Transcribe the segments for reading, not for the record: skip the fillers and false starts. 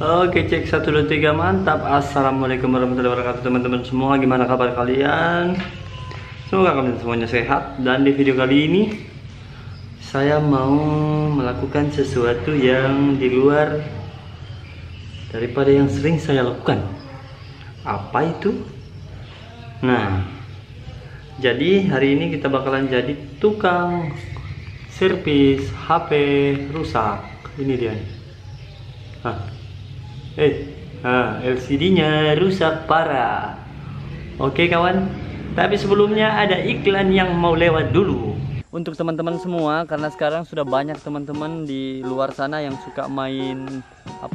Oke, cek 1 2 3, mantap. Assalamualaikum warahmatullahi wabarakatuh teman-teman semua. Gimana kabar kalian? Semoga kalian semuanya sehat. Dan di video kali ini saya mau melakukan sesuatu yang di luar daripada yang sering saya lakukan. Apa itu? Nah, jadi hari ini kita bakalan jadi tukang servis HP rusak. Ini dia nih. LCD-nya rusak parah. Oke kawan, tapi sebelumnya ada iklan yang mau lewat dulu. Untuk teman-teman semua, karena sekarang sudah banyak teman-teman di luar sana yang suka main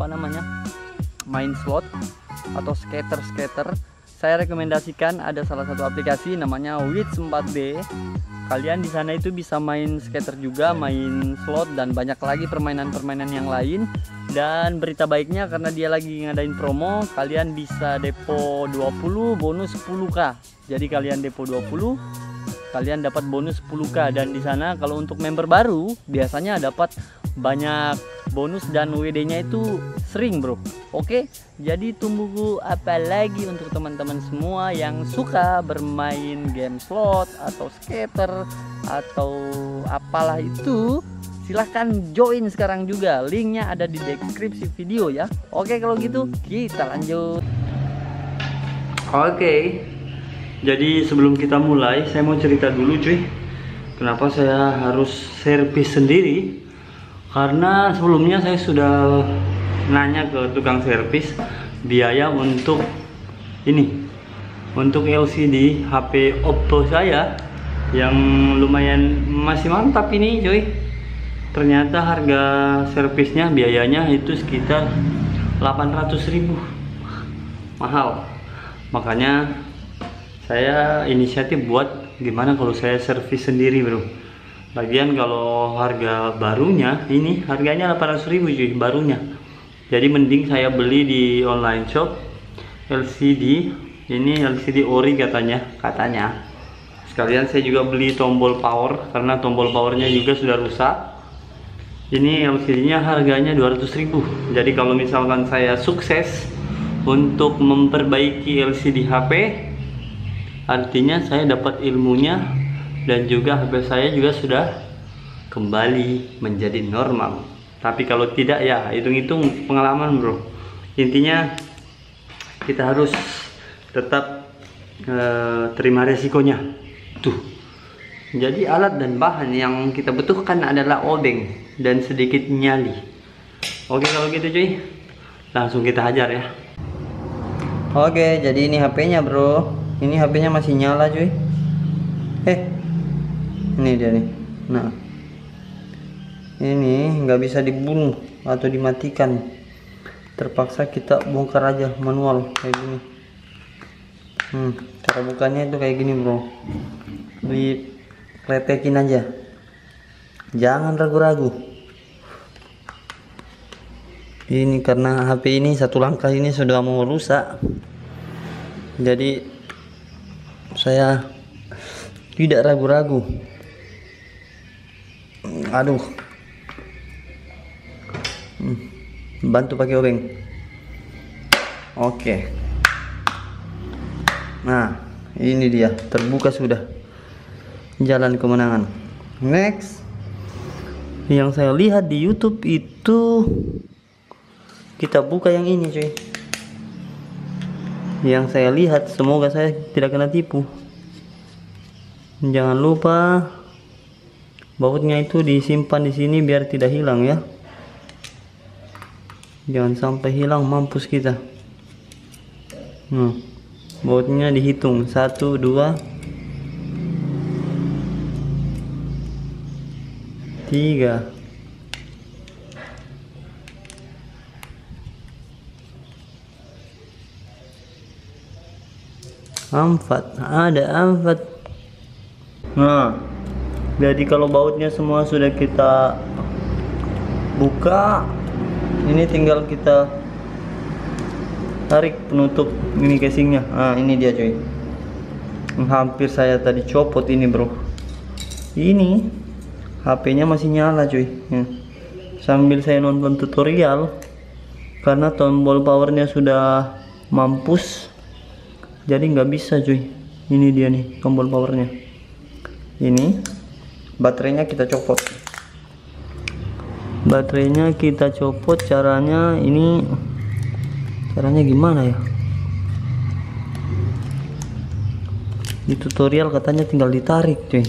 main slot atau skater. Saya rekomendasikan ada salah satu aplikasi namanya Wits 4D. Kalian di sana itu bisa main skater juga, main slot dan banyak lagi permainan-permainan yang lain. Dan berita baiknya karena dia lagi ngadain promo, kalian bisa depo 20 bonus 10k. Jadi kalian depo 20, kalian dapat bonus 10k. Dan di sana kalau untuk member baru biasanya dapat banyak bonus dan WD-nya itu sering, bro. Oke, jadi tunggu apa lagi untuk teman-teman semua yang suka bermain game slot atau skater atau apalah itu, silahkan join sekarang juga. Linknya ada di deskripsi video ya. Oke, kalau gitu kita lanjut. Oke, jadi sebelum kita mulai saya mau cerita dulu cuy, kenapa saya harus servis sendiri. Karena sebelumnya saya sudah nanya ke tukang servis biaya untuk ini, untuk LCD HP Oppo saya yang lumayan masih mantap ini cuy. Ternyata harga servisnya biayanya itu sekitar 800.000, mahal. Makanya saya inisiatif buat gimana kalau saya servis sendiri, bro. Lagian kalau harga barunya ini harganya 800.000 cuy, barunya. Jadi mending saya beli di online shop LCD. Ini LCD ori katanya. Sekalian saya juga beli tombol power karena tombol powernya juga sudah rusak. Ini LCD-nya harganya 200.000. Jadi kalau misalkan saya sukses untuk memperbaiki LCD HP, artinya saya dapat ilmunya dan juga HP saya juga sudah kembali menjadi normal. Tapi kalau tidak ya hitung-hitung pengalaman, bro. Intinya kita harus tetap terima resikonya tuh. Jadi alat dan bahan yang kita butuhkan adalah obeng dan sedikit nyali. Oke, kalau gitu cuy, langsung kita hajar ya. Oke, jadi ini HP-nya, bro. Ini HP-nya masih nyala cuy. Ini dia nih. Nah, ini nggak bisa dibunuh atau dimatikan. Terpaksa kita bongkar aja manual kayak gini. Cara bukanya itu kayak gini, bro. Diletekin aja. Jangan ragu-ragu. Ini karena HP ini satu langkah ini sudah mau rusak. Jadi saya tidak ragu-ragu. Aduh, bantu pakai obeng. Oke. Nah, ini dia, terbuka sudah jalan kemenangan. Next, yang saya lihat di YouTube itu kita buka yang ini cuy. Yang saya lihat, semoga saya tidak kena tipu. Jangan lupa bautnya itu disimpan di sini biar tidak hilang ya. Jangan sampai hilang, mampus kita. Bautnya dihitung 1 2 3. Ada 4. Nah, jadi kalau bautnya semua sudah kita buka, ini tinggal kita tarik penutup ini casingnya. Nah, ini dia cuy. Hampir saya tadi copot ini, bro. Ini HP-nya masih nyala cuy. Sambil saya nonton tutorial, karena tombol powernya sudah mampus, jadi nggak bisa cuy. Ini dia nih tombol powernya. Ini baterainya kita copot. Baterainya kita copot. Caranya gimana ya? Di tutorial katanya tinggal ditarik cuy.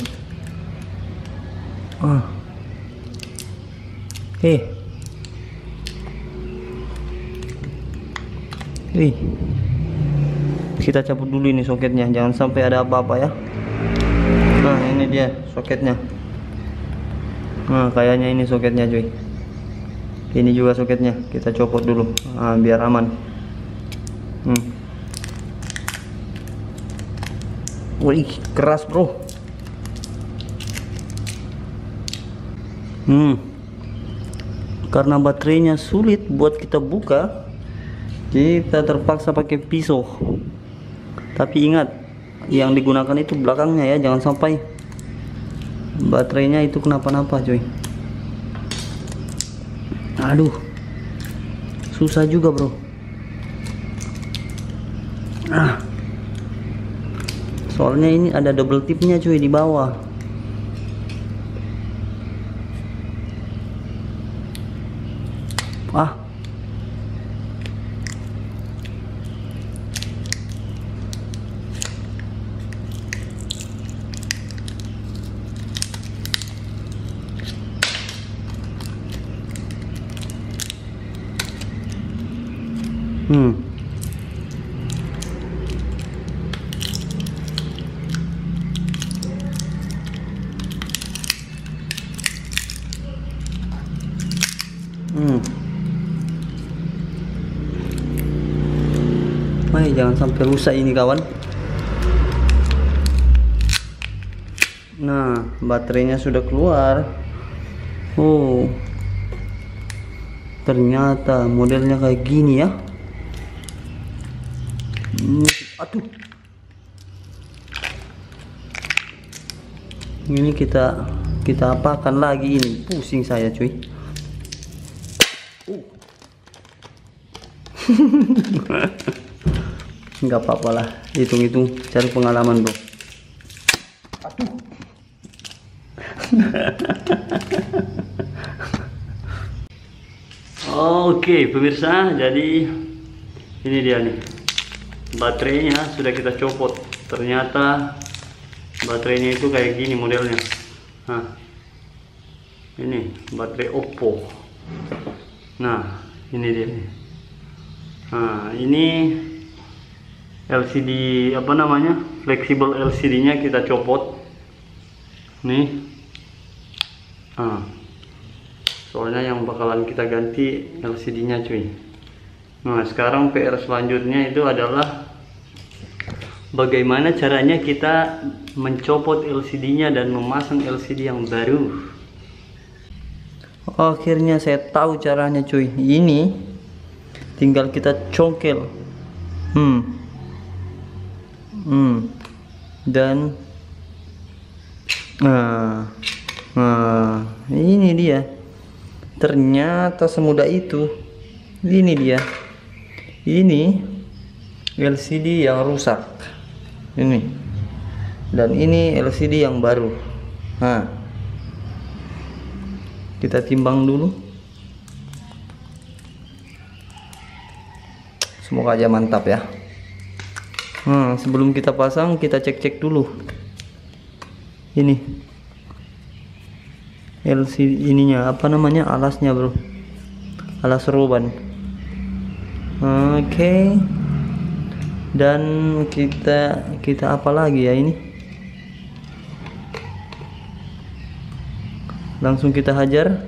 Kita cabut dulu ini soketnya, jangan sampai ada apa-apa ya. Nah ini dia soketnya. Nah kayaknya ini soketnya cuy. Ini juga soketnya, kita copot dulu biar aman. Wih keras bro. Karena baterainya sulit buat kita buka, kita terpaksa pakai pisau. Tapi ingat, yang digunakan itu belakangnya ya, jangan sampai baterainya itu kenapa-napa cuy. Aduh, susah juga bro. Soalnya ini ada double tipnya cuy di bawah. Jangan sampai rusak ini kawan. Nah baterainya sudah keluar. Ternyata modelnya kayak gini ya. Aduh, ini kita apakan lagi ini, pusing saya cuy. Nggak apa-apa lah, hitung-hitung cari pengalaman bro. Aduh. Oke pemirsa, jadi ini dia nih baterainya sudah kita copot. Ternyata baterainya itu kayak gini modelnya. Ini baterai Oppo. Nah ini dia nih. Ini LCD apa namanya, fleksibel LCD nya kita copot nih. Soalnya yang bakalan kita ganti LCD nya cuy. Nah sekarang PR selanjutnya itu adalah bagaimana caranya kita mencopot LCD nya dan memasang LCD yang baru. Akhirnya saya tahu caranya cuy. Ini tinggal kita congkel dan ini dia. Ternyata semudah itu. Ini dia, ini LCD yang rusak ini, dan ini LCD yang baru. Kita timbang dulu. Semoga aja mantap ya. Sebelum kita pasang, kita cek-cek dulu ini LCD ininya, apa namanya, alasnya bro, alas roban. Oke. Dan kita apa lagi ya, ini langsung kita hajar.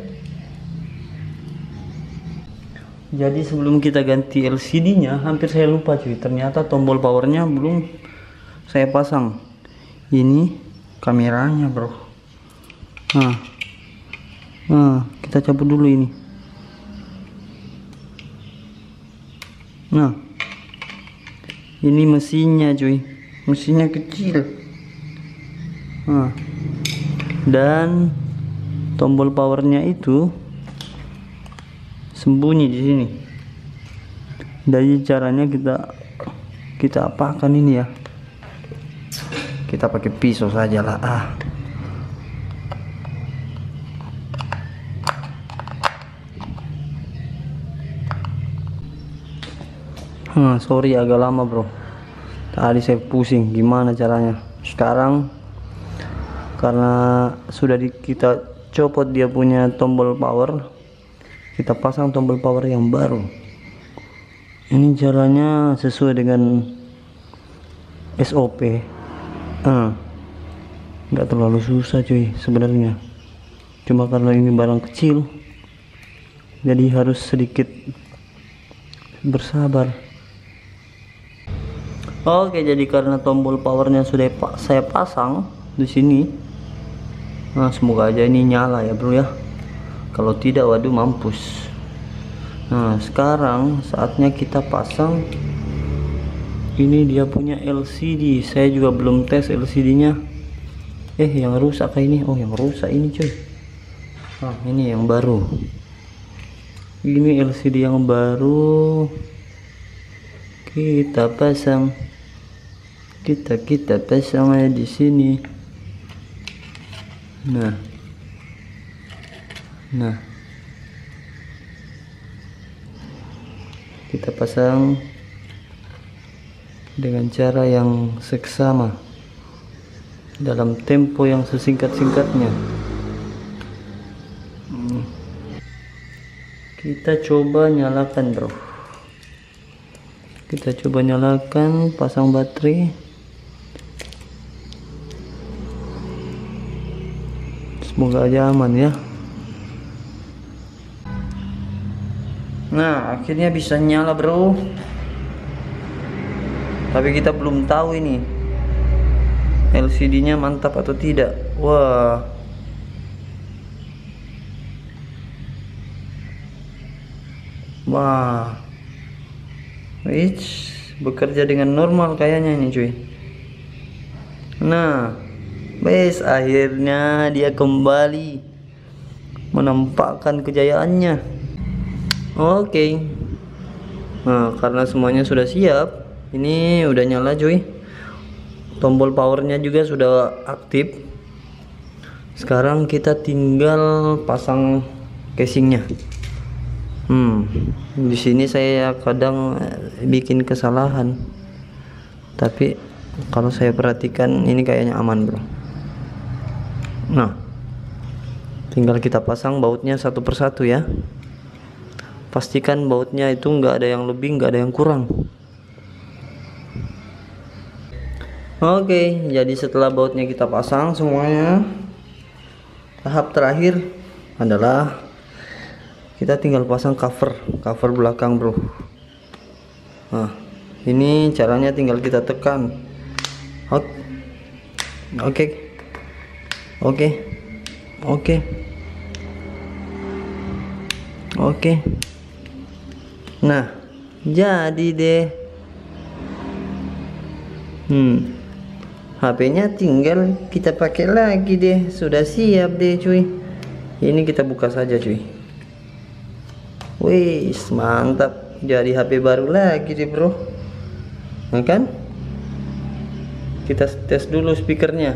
Jadi sebelum kita ganti LCD nya, hampir saya lupa cuy, ternyata tombol powernya belum saya pasang. Ini kameranya bro. Kita cabut dulu ini. Nah ini mesinnya cuy, mesinnya kecil. Dan tombol powernya itu sembunyi di sini. Jadi caranya kita apakan ini ya, kita pakai pisau saja lah. Sorry agak lama bro, tadi saya pusing gimana caranya. Sekarang karena sudah kita copot dia punya tombol power, kita pasang tombol power yang baru. Ini caranya sesuai dengan SOP. Nggak terlalu susah cuy sebenarnya, cuma karena ini barang kecil jadi harus sedikit bersabar. Oke, jadi karena tombol powernya sudah saya pasang di sini. Nah, semoga aja ini nyala ya bro ya. Kalau tidak, waduh mampus. Nah, sekarang saatnya kita pasang. Ini dia punya LCD. Saya juga belum tes LCD-nya. Yang rusak kayak ini. Oh, yang rusak ini cuy. Nah, ini yang baru. Ini LCD yang baru. Kita pasang. Kita pasang aja di sini. Nah, kita pasang dengan cara yang seksama dalam tempo yang sesingkat-singkatnya. Kita coba nyalakan bro. Kita coba nyalakan, pasang baterai. Semoga aja aman ya. Nah, akhirnya bisa nyala bro. Tapi kita belum tahu ini LCD-nya mantap atau tidak. Wah. Bekerja dengan normal kayaknya ini cuy. Nah, akhirnya dia kembali menampakkan kejayaannya. Oke. Nah, karena semuanya sudah siap, ini udah nyala cuy. Tombol powernya juga sudah aktif. Sekarang kita tinggal pasang casingnya. Di sini saya kadang bikin kesalahan, tapi kalau saya perhatikan ini kayaknya aman bro. Nah, tinggal kita pasang bautnya satu persatu ya. Pastikan bautnya itu nggak ada yang lebih, nggak ada yang kurang. Oke, jadi setelah bautnya kita pasang semuanya, tahap terakhir adalah kita tinggal pasang cover belakang bro. Nah, ini caranya tinggal kita tekan. Oke. Nah, jadi deh. HP-nya tinggal kita pakai lagi deh. Sudah siap deh cuy. Ini kita buka saja cuy. Wih, mantap. Jadi HP baru lagi deh bro. Nah kan? Kita tes dulu speakernya.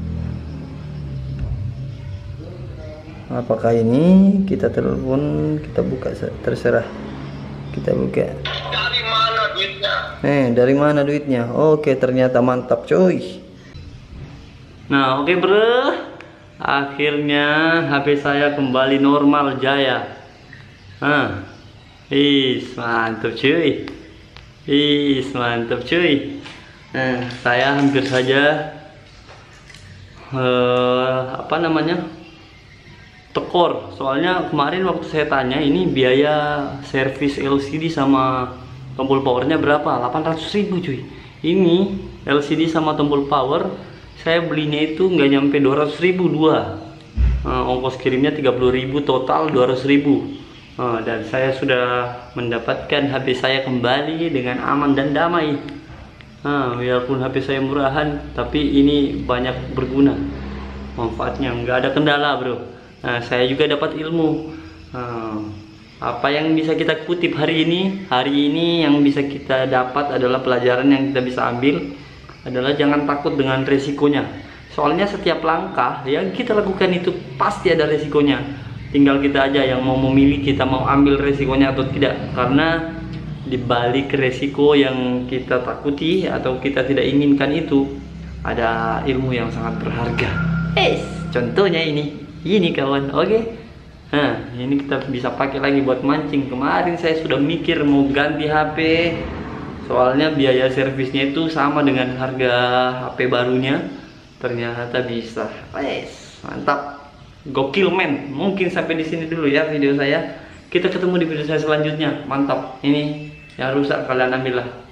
Apakah ini? Kita telepon, kita buka, terserah. Kita buka. Dari mana duitnya? Dari mana duitnya? Oke, ternyata mantap cuy. Nah, oke bro. Akhirnya HP saya kembali normal jaya. Mantap cuy. Mantap cuy. Nah, saya hampir saja tekor. Soalnya kemarin waktu saya tanya ini biaya servis LCD sama tombol powernya berapa? 800.000 cuy. Ini LCD sama tombol power saya belinya itu nggak nyampe 200.000 dua. Ongkos kirimnya 30.000, total 200.000. Dan saya sudah mendapatkan HP saya kembali dengan aman dan damai. Walaupun HP saya murahan, tapi ini banyak berguna manfaatnya, nggak ada kendala bro. Saya juga dapat ilmu. Apa yang bisa kita kutip hari ini? Hari ini yang bisa kita dapat adalah pelajaran yang kita bisa ambil adalah jangan takut dengan resikonya. Soalnya setiap langkah yang kita lakukan itu pasti ada resikonya. Tinggal kita aja yang mau memilih kita mau ambil resikonya atau tidak. Karena di balik resiko yang kita takuti atau kita tidak inginkan itu ada ilmu yang sangat berharga. Contohnya ini kawan, oke? Nah, ini kita bisa pakai lagi buat mancing. Kemarin saya sudah mikir mau ganti HP, soalnya biaya servisnya itu sama dengan harga HP barunya. Ternyata bisa. Mantap. Gokil men. Mungkin sampai di sini dulu ya video saya. Kita ketemu di video saya selanjutnya. Mantap. Ini yang rusak kalian ambil lah.